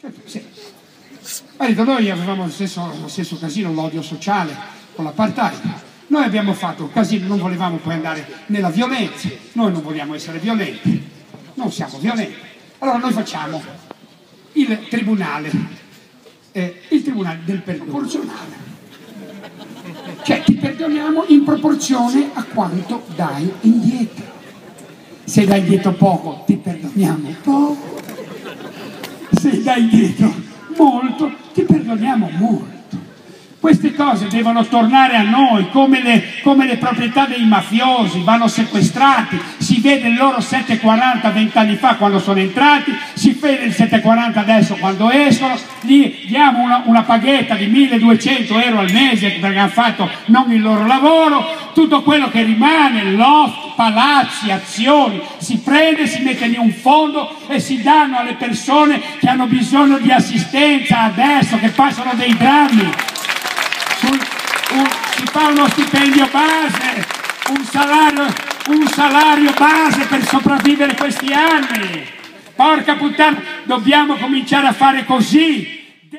Sì. Ha detto, noi avevamo lo stesso casino, l'odio sociale con l'apartheid. Noi abbiamo fatto un casino, non volevamo poi andare nella violenza, noi non vogliamo essere violenti, non siamo violenti. Allora noi facciamo il tribunale del perdono proporzionale. Cioè ti perdoniamo in proporzione a quanto dai indietro. Se dai indietro poco, ti perdoniamo poco. Se dai indietro molto, ti perdoniamo molto. Queste cose devono tornare a noi, come le proprietà dei mafiosi, vanno sequestrati, si vede il loro 7,40 20 anni fa quando sono entrati, si vede il 7,40 adesso quando escono, gli diamo una paghetta di 1.200 euro al mese perché hanno fatto non il loro lavoro, tutto quello che rimane, loft, palazzi, azioni, si prende, si mette lì un fondo e si danno alle persone che hanno bisogno di assistenza adesso, che passano dei drammi. Si fa uno stipendio base, un salario base per sopravvivere questi anni. Porca puttana, dobbiamo cominciare a fare così.